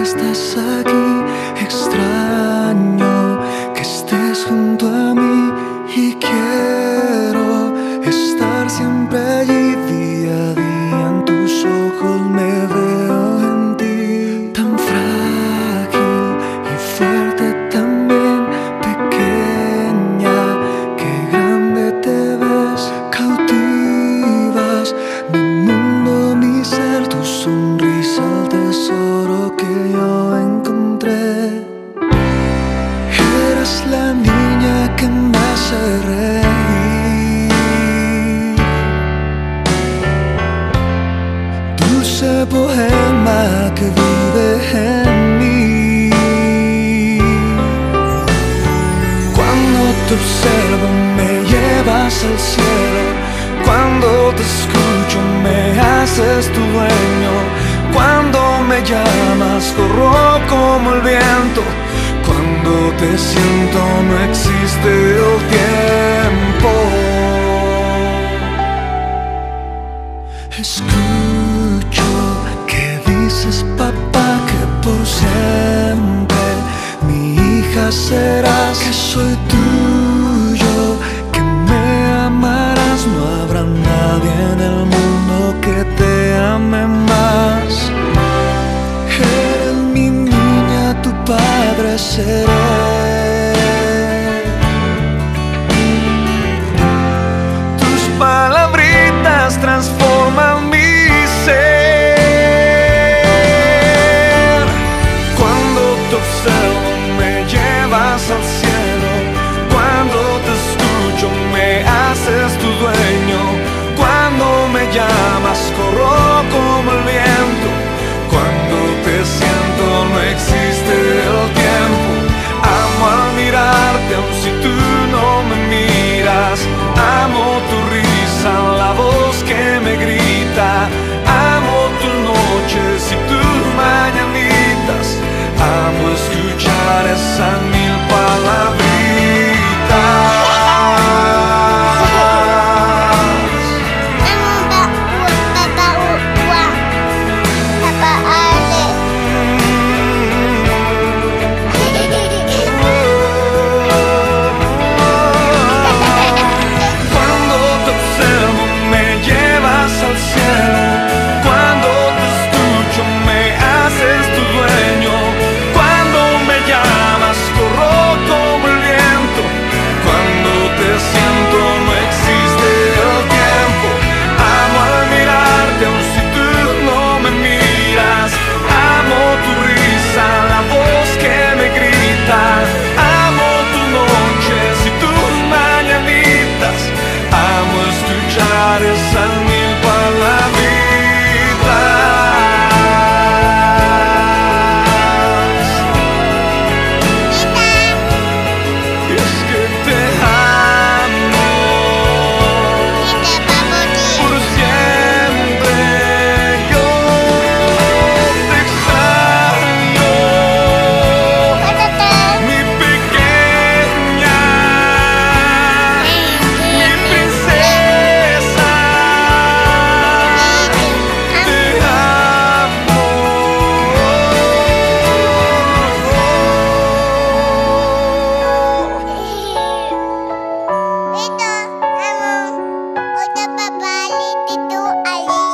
estás aquí. Extraño que estés junto a mí y quiero estar siempre allí. Día a día en tus ojos me veo en ti, tan frágil y fuerte también, pequeña, qué grande te ves. Cautivas mi mundo, mi ser, tu sonrisa, el tesoro que yo encontré. Eres la niña que me hace reír, dulce poema que vive en mí. Cuando te observo me llevas al cielo, cuando te escucho me haces tu dueño, cuando me llamas corro como el viento, cuando te siento no existe el tiempo. Escucho que dices papá, que por siempre mi hija serás, que soy tuyo, que me amarás. No habrá nadie en el mundo que te ame más. Eres mi niña, tu padre seré. Tus palabritas transforman mi ser. Cuando te observo me llevas al cielo, cuando te escucho me haces tu dueño, cuando me llamas corro como el viento, cuando te siento no existe el tiempo. Amo al mirarte aun si tú no me miras, amo tu risa, la voz que me grita, amo tus noches y tus mañanitas, amo escuchar esas mil palabritas. Esas mil palabritas. Y es que te amo por siempre. Yo te extraño, mi pequeña, mi princesa. Ito, amo. Udah papa, itu Ali.